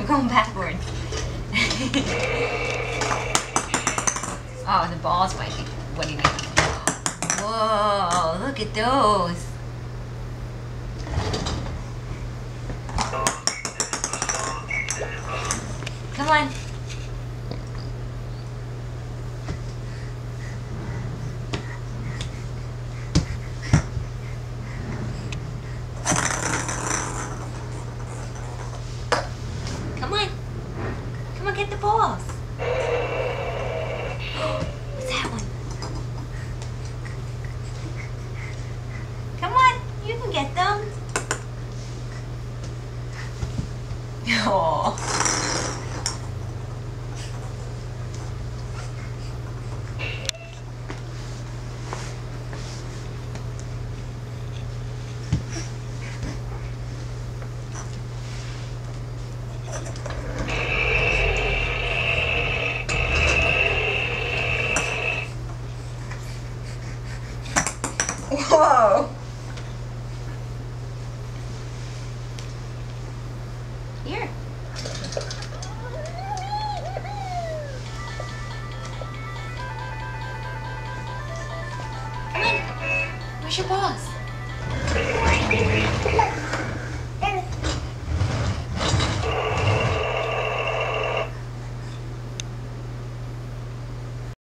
going backwards. Oh, the balls might be wetting out. Whoa, look at those. Come on. Come on. Come on, get the balls. What's that one? Come on, you can get them. Oh. Whoa! Here. Come on. Where's your balls?